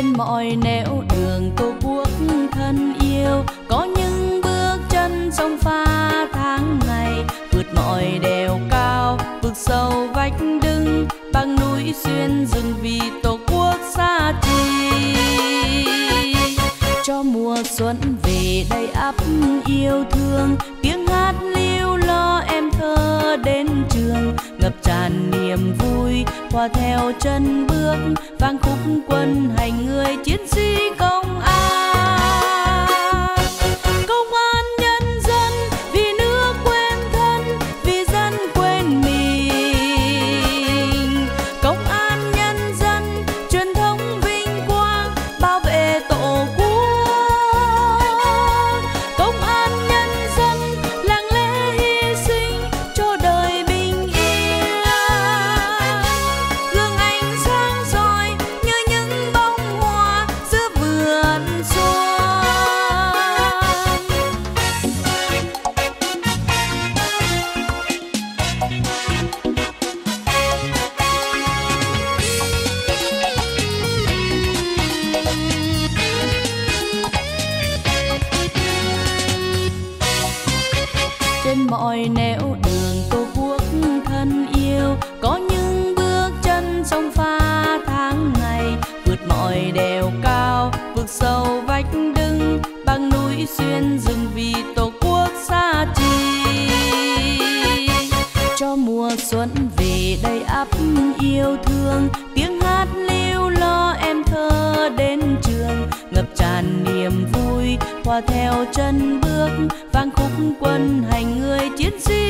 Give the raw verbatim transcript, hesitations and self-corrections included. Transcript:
trên mọi nẻo đường Tổ quốc thân yêu, có những bước chân sông pha tháng ngày, vượt mọi đèo cao, vực sâu vách đưng, băng núi xuyên rừng vì Tổ quốc xa chi. Cho mùa xuân về đầy ắp yêu thương, tiếng hát líu lo em thơ đến trường, ngập tràn niềm vui hòa theo chân bước, vang khúc quân hành người chiến sĩ công an. Công an nhân dân vì nước quên thân, vì dân quên mình. Công an nhân dân truyền thống vinh quang bảo vệ Tổ quốc. Công an nhân dân lặng lẽ hy sinh cho đời bình yên. Gương ánh sáng soi như những bông hoa giữa vườn xuân. Trên mọi nẻo đường Tổ quốc thân yêu, có những bước chân sông pha tháng ngày, vượt mọi đèo cao, vực sâu vách đưng, băng núi xuyên rừng vì Tổ quốc xa chi. Cho mùa xuân về đầy ắp yêu thương, tiếng hát líu lo em thơ đến trường, ngập tràn niềm vui hòa theo chân bước, vang khúc quân hành người chiến sĩ